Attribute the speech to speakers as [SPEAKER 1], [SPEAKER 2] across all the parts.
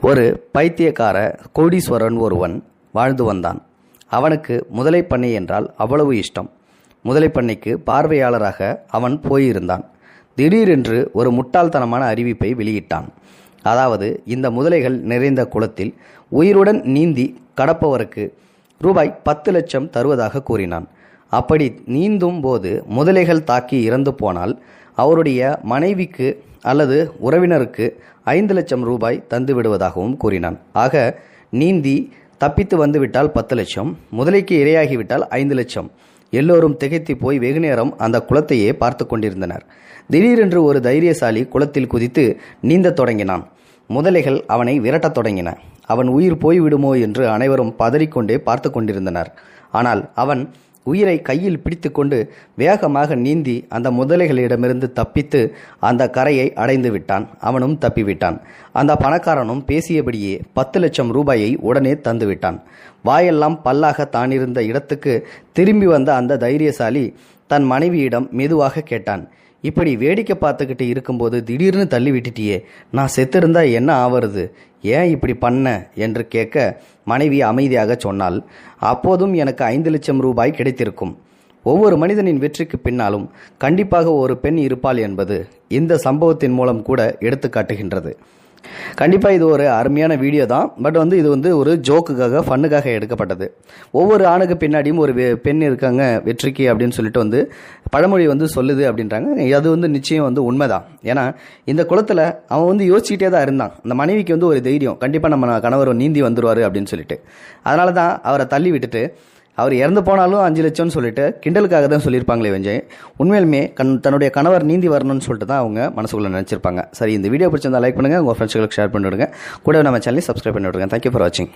[SPEAKER 1] ஒரு பைத்தியக்கார கோடீஸ்வரன் ஒருவன் வாழ்ந்து வந்தான். அவனுக்கு முதலை பண்ணை என்றால் அவ்வளவு இஷ்டம். முதலை பண்ணைக்கு பார்வையாளராக அவன் போயிருந்தான். திடீரென்று ஒரு முட்டாள்தனமான அறிவிப்பை வெளியிட்டான். அதாவது, இந்த முதலைகள் நிறைந்த குளத்தில் உயிருடன் நீந்தி கடப்பவருக்கு ரூபாய் 10 லட்சம் தருவதாக கூறினான். அப்படி நீந்தும் போது முதலைகள் தாக்கி இறந்து போனால் அவருடைய மனைவிக்கு அல்லது உறவினருக்கு 5 லட்சம் ரூபாய் தந்து விடுவதாகவும் கூறினான். ஆக நீந்தி தப்பித்து வந்துவிட்டால் 10 லட்சம், முதலைக்கு இரையாகிவிட்டால் 5 லட்சம். எல்லோரும் திகைத்து போய் வெகுநேரம் அந்த குளத்தையே பார்த்து கொண்டிருந்தனர். திடீரென்று ஒரு தைரியசாலி குளத்தில் குதித்து நீந்தத் தொடங்கினான். முதலைகள் அவனை விரட்டத் தொடங்கின. அவன் உயிர் போய்விடுமோ என்று அனைவரும் பதறிக்கொண்டே பார்த்து கொண்டிருந்தனர். ஆனால் அவன் உயிரை கையில் பிடித்து கொண்டு வேகமாக நீந்தி அந்த முதலைகளிடமிருந்து தப்பித்து அந்த கரையை அடைந்து விட்டான். அவனும் தப்பிவிட்டான். அந்த பணக்காரனும் பேசியபடியே 10 லட்சம் ரூபாயை உடனே தந்துவிட்டான். வாயெல்லாம் பல்லாக தானிருந்த இடத்துக்கு திரும்பி வந்த அந்த தைரியசாலி தன் மனைவியிடம் மெதுவாக கேட்டான், இப்படி வேடிக்கை பார்த்துக்கிட்டு இருக்கும்போது திடீர்னு தள்ளி விட்டுட்டியே, நான் செத்திருந்தா என்ன ஆவறது, ஏன் இப்படி பண்ண என்று கேட்க மனைவி அமைதியாக சொன்னாள், அப்போதும் எனக்கு 5 லட்சம் ரூபாய் கிடைத்திருக்கும். ஒவ்வொரு மனிதனின் வெற்றிக்கு பின்னாலும் கண்டிப்பாக ஒரு பெண் இருப்பாள் என்பது இந்த சம்பவத்தின் மூலம் கூட எடுத்து காட்டுகின்றது. கண்டிப்பாக இது ஒரு அருமையான வீடியோ தான். பட் இது ஒரு ஜோக்குக்காக ஃபன்னுக்காக எடுக்கப்பட்டது. ஒவ்வொரு ஆணுக்கு பின்னாடியும் ஒரு பெண் இருக்காங்க வெற்றிக்கு அப்படின்னு சொல்லிட்டு பழமொழி சொல்லுது அப்படின்றாங்க. அது நிச்சயம் உண்மைதான். ஏன்னா இந்த குளத்தில் அவன் யோசிச்சுட்டே தான் இருந்தான். அந்த மனைவிக்கு ஒரு தைரியம், கண்டிப்பாக நம்ம கணவர் நீந்தி வந்துருவார் அப்படின்னு சொல்லிட்டு. அதனால தான் அவரை தள்ளி விட்டுட்டு அவர் இறந்து போனாலும் 5 லட்சம்னு சொல்லிட்டு கிண்டலுக்காக தான் சொல்லியிருப்பாங்களே வெஞ்சே, உண்மையிலுமே தன்னுடைய கணவர் நீந்தி வரணும்னு சொல்லிட்டு தான் அவங்க மனசுக்குள்ளே நினச்சிருப்பாங்க. சரி, இந்த வீடியோ பிடிச்சிருந்தா லைக் பண்ணுங்கள், உங்கள் ஃப்ரெண்ட்ஸ்களுக்கு ஷேர் பண்ணிவிடுங்க, கூட நம்ம சேனலை சப்ஸ்கிரைப் பண்ணி விடுங்க. தேங்க்யூ ஃபார் வாட்சிங்.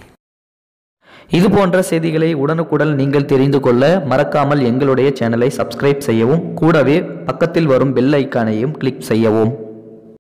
[SPEAKER 2] இது போன்ற செய்திகளை உடனுக்குடன் நீங்கள் தெரிந்து கொள்ள மறக்காமல் எங்களுடைய சேனலை சப்ஸ்கிரைப் செய்யவும், கூடவே பக்கத்தில் வரும் பெல் ஐக்கானையும் கிளிக் செய்யவும்.